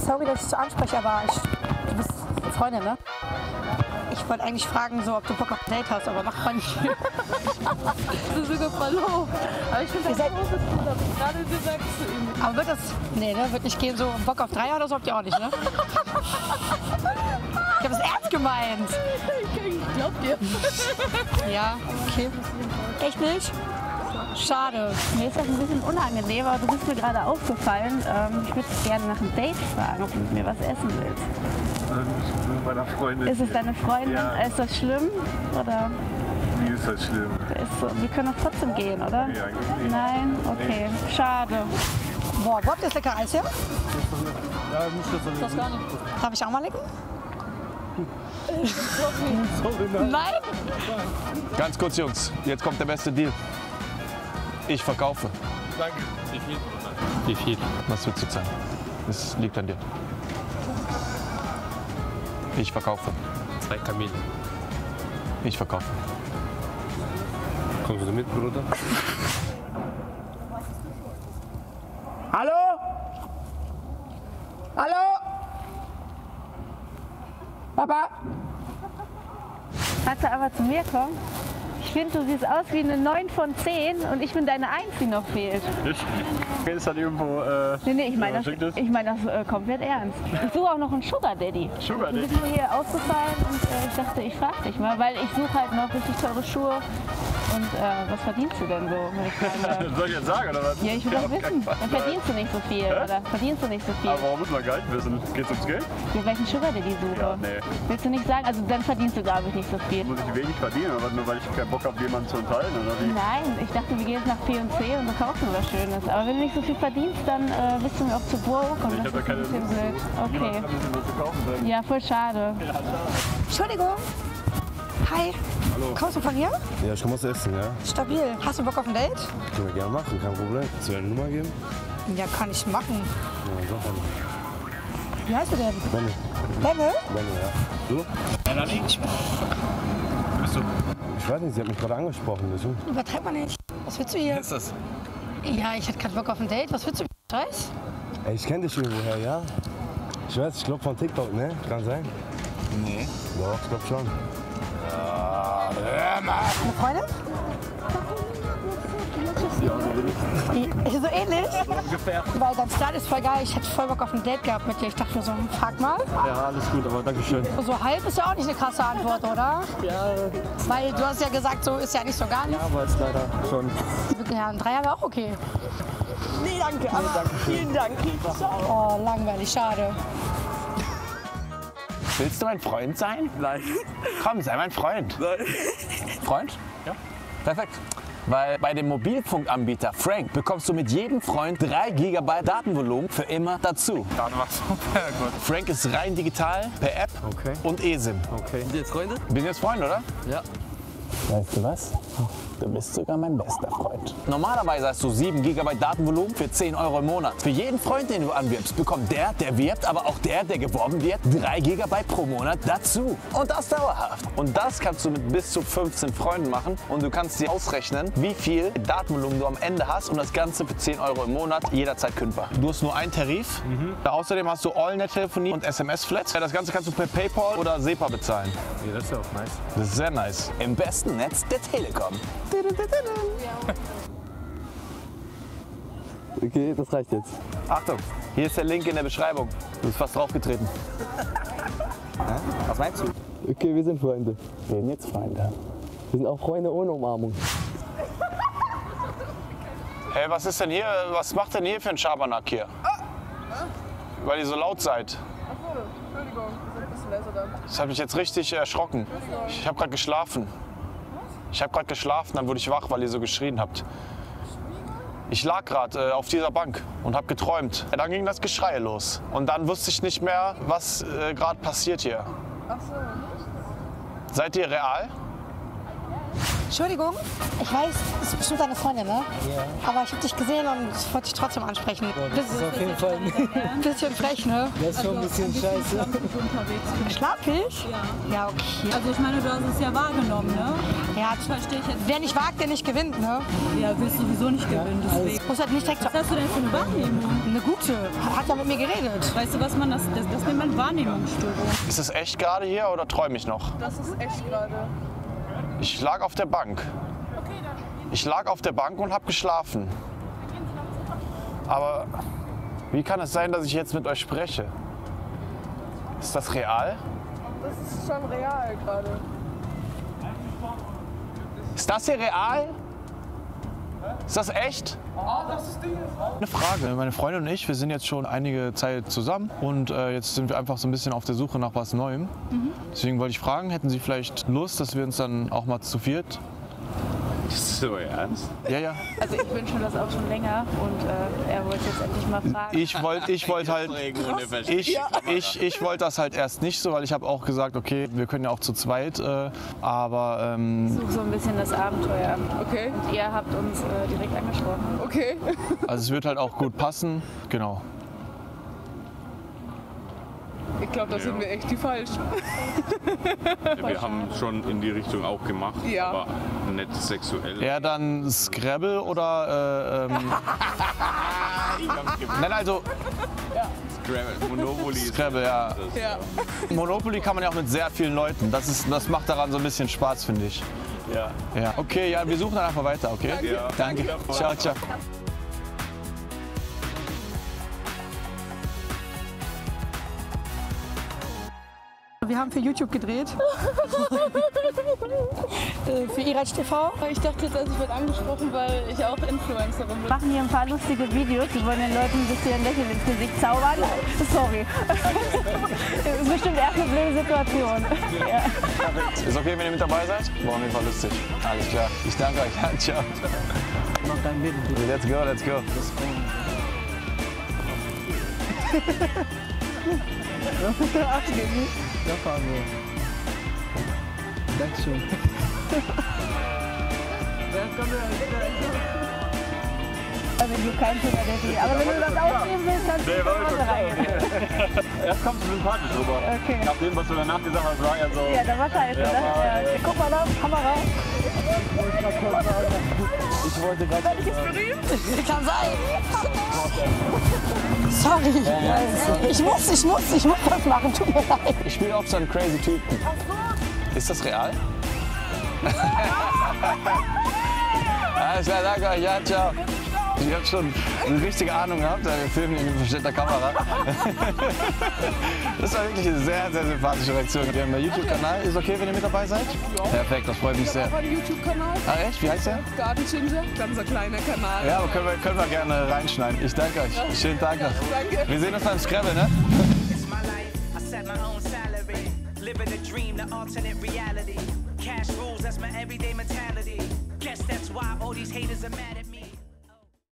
sorry, dass ich so anspreche, aber du bist Freundin, ne? Ich wollte eigentlich fragen, so, ob du Bock auf ein Date hast, aber macht man nicht. Du bist sogar verlobt. Aber ich finde das großes Gut, hab ich gerade gesagt zu ihm. Aber wird das, nee, ne, wird nicht gehen, so Bock auf Dreier oder so habt ihr auch nicht, ne? Ich habe es ernst gemeint. Ich glaub dir. Ja, okay. Echt nicht? Schade. Mir ist das ein bisschen unangenehm, aber du bist mir gerade aufgefallen. Ich würde gerne nach einem Date fragen, ob du mit mir was essen willst. Ich bin bei einer Freundin. Ist es deine Freundin? Ja. Ist das schlimm? Oder? Wie ist das schlimm? Ist so, wir können doch trotzdem gehen, oder? Nee, eigentlich nicht. Nein? Okay. Schade. Boah, wo habt ihr das lecker Eis her? Ja, nicht das Gar nicht. Darf ich auch mal lecken? Sorry, nein. Nein? Ganz kurz, Jungs, jetzt kommt der beste Deal. Ich verkaufe. Danke. Wie viel? Was willst du zahlen? Das liegt an dir. Ich verkaufe. 2 Kamele. Ich verkaufe. Kommst du mit, Bruder? Hallo? Hallo? Papa? Kannst du aber zu mir kommen? Ich finde, du siehst aus wie eine 9 von 10 und ich bin deine 1, die noch fehlt. Ist dann irgendwo. Nee, ich meine das komplett ernst. Ich suche auch noch einen Sugar Daddy. Sugar Du Daddy? bist mir hier aufgefallen und ich dachte, ich frage dich mal, weil ich suche halt noch richtig teure Schuhe. Und was verdienst du denn so? Wenn ich fragen darf? Soll ich jetzt sagen oder was? Ja, ich will das wissen. Dann verdienst du nicht so viel, oder? Verdienst du nicht so viel? Aber warum muss man Gehalt wissen? Geht's ums Geld? Ja, weil ich einen Sugar Daddy suche. Ja, nee. Willst du nicht sagen? Also dann verdienst du, glaube ich, nicht so viel. Muss ich wenig verdienen, aber nur weil ich keinen Bock habe, jemanden zu unterhalten oder wie? Nein, ich dachte, wir gehen jetzt nach P&C und wir kaufen was Schönes. Aber wenn du nicht so viel verdienst, dann bist du mir auch zu broke und Ich das hab da ist keine ein bisschen Lust. blöd. Okay. Ein bisschen was zu kaufen drin. Ja, voll schade. Entschuldigung. Hi. Hallo. Kommst du von hier? Ja, ich komm was essen, ja? Stabil. Hast du Bock auf ein Date? Können wir gerne machen, kein Problem. Soll ich eine Nummer geben? Ja, kann ich machen. Ja, sag mal. Wie heißt du denn? Benny. Benne? Benny, ja. Du? Bist du? Ich weiß nicht, sie hat mich gerade angesprochen. Wieso? Übertreib mal nicht. Was willst du hier? Ist das? Ja, ich hätte gerade Bock auf ein Date. Was willst du? Scheiß? Ey, ich kenne dich irgendwoher, ja? Ich weiß, ich glaube von TikTok, ne? Kann sein? Nee. Doch, ich glaube schon. Eine Freundin? Ja, so will ich. So ähnlich? Ungefähr. Weil dein Style ist voll geil. Ich hätte voll Bock auf ein Date gehabt mit dir. Ich dachte mir so, frag mal. Ja, alles gut, aber danke schön. So halb ist ja auch nicht eine krasse Antwort, oder? Ja, Weil du hast ja gesagt, so ist ja nicht so gar nicht. aber ist leider schon. Ja, ein Dreier wäre auch okay. Nee, danke. Aber vielen Dank. Oh, langweilig, schade. Willst du mein Freund sein? Nein. Komm, sei mein Freund. Nein. Freund? Ja. Perfekt. Weil bei dem Mobilfunkanbieter Frank bekommst du mit jedem Freund 3 GB Datenvolumen für immer dazu. Dann war super gut. Frank ist rein digital, per App Okay. und eSIM. Okay. Sind jetzt Freunde? Wir sind jetzt Freunde, oder? Ja. Weißt du was? Du bist sogar mein bester Freund. Normalerweise hast du 7 GB Datenvolumen für 10 € im Monat. Für jeden Freund, den du anwirbst, bekommt der wirbt, aber auch der geworben wird, 3 GB pro Monat dazu. Und das dauerhaft. Und das kannst du mit bis zu 15 Freunden machen. Und du kannst dir ausrechnen, wie viel Datenvolumen du am Ende hast. Und das Ganze für 10 € im Monat, jederzeit kündbar. Du hast nur einen Tarif. Außerdem hast du All-Net-Telefonie und SMS-Flat. Das Ganze kannst du per PayPal oder SEPA bezahlen. Ja, das ist ja auch nice. Das ist sehr nice. Im besten Netz der Telekom. Okay, das reicht jetzt. Achtung, hier ist der Link in der Beschreibung. Du bist fast draufgetreten. Was meinst du? Okay, wir sind Freunde. Wir sind jetzt Freunde. Wir sind auch Freunde ohne Umarmung. Hey, was ist denn hier? Was macht denn hier für ein Schabernack hier? Weil ihr so laut seid. Entschuldigung, wir sind ein bisschen leiser dann. Das hat mich jetzt richtig erschrocken. Ich habe gerade geschlafen. Ich habe gerade geschlafen, dann wurde ich wach, weil ihr so geschrien habt. Ich lag gerade auf dieser Bank und habe geträumt. Dann ging das Geschrei los. Und dann wusste ich nicht mehr, was gerade passiert hier. Ach so, nicht? Seid ihr real? Entschuldigung, ich weiß, das ist bestimmt deine Freundin, ne? Ja. Aber ich habe dich gesehen und ich wollte dich trotzdem ansprechen. Das ist auf jeden Fall ein bisschen frech, ne? Das ist schon ein bisschen scheiße. Schlappig? Ja. Ja, okay. Also ich meine, du hast es ja wahrgenommen, ne? Ja, Das verstehe ich jetzt. wer nicht wagt, der nicht gewinnt, ne? Ja, wirst sowieso nicht gewinnen, deswegen. Muss halt nicht direkt Was hast du denn für eine Wahrnehmung? eine gute. Hat ja mit mir geredet. Weißt du, was man das nennt man Wahrnehmungsstörung. Ist das echt gerade hier oder träume ich noch? Das ist echt gerade. Ich lag auf der Bank. Ich lag auf der Bank und habe geschlafen. Aber wie kann es sein, dass ich jetzt mit euch spreche? Ist das real? Das ist schon real gerade. Ist das hier real? Ist das echt? Eine Frage. Meine Freundin und ich, wir sind jetzt schon einige Zeit zusammen und jetzt sind wir einfach so ein bisschen auf der Suche nach was Neuem. Deswegen wollte ich fragen, hätten Sie vielleicht Lust, dass wir uns dann auch mal zu viert... Ist so ernst? Ja, ja. Also ich wünsche mir das auch schon länger und er wollte jetzt endlich mal fragen. Ich wollte halt, ich wollte das halt erst nicht so, weil ich habe auch gesagt, okay, wir können ja auch zu zweit, aber Ich suche so ein bisschen das Abenteuer. Okay. Und ihr habt uns direkt angesprochen. Okay. also es wird halt auch gut passen, genau. Ich glaube, da sind wir echt die Falschen. Wir haben schon in die Richtung auch gemacht, Ja. aber nicht sexuell. Eher dann Scrabble oder Nein, also Monopoly. Scrabble, ja. Ja. Monopoly kann man ja auch mit sehr vielen Leuten. Das macht daran so ein bisschen Spaß, finde ich. Ja. Ja. Okay, ja, wir suchen dann einfach weiter, okay? Ja. Danke. Ciao, ciao. Wir haben für YouTube gedreht. Für Irac TV. Ich dachte jetzt, ich werde angesprochen, weil ich auch Influencerin bin. Wir machen hier ein paar lustige Videos. Wir wollen den Leuten ein bisschen Lächeln ins Gesicht zaubern. Sorry. Das ist bestimmt erst eine blöde Situation. Ja. Ist okay, wenn ihr mit dabei seid? War auf jeden Fall lustig. Alles klar. Ich danke euch. Ja, ciao. Mach dein Bild. Let's go, let's go. Ja, fahren wir. Dankeschön. Wenn du kein Schüler der aber wenn du das aufnehmen willst, kannst du das rein. Erst kommst du sympathisch rüber. Okay. Nach dem, was du danach gesagt hast, war ja so. Ja, das war scheiße. Ja, Ja. Guck mal da, Kamera. Ich wollte gerade. Kann sein. Sorry. Ich muss was machen. Tut mir leid. Ich spiele auch so einen crazy Typen. Ist das real? Alles klar, danke euch. Ja, ciao. Ich habe schon eine richtige Ahnung gehabt, wir filmen hier mit versteckter Kamera. Das war wirklich eine sehr, sehr sympathische Reaktion. Wir haben einen YouTube-Kanal. Ist okay, wenn ihr mit dabei seid? Perfekt, das freut mich sehr. Ich habe einen YouTube-Kanal. Ah, echt? Wie heißt der? Garden Ginger. Ganz ein kleiner Kanal. Ja, aber können wir gerne reinschneiden. Ich danke euch. Schönen Tag noch. Danke. Wir sehen uns beim Scrabble, ne? It's my life, I set my own salary. Living a dream, the alternate reality. Cash rules, that's my everyday mentality. Guess that's why all these haters are mad at me.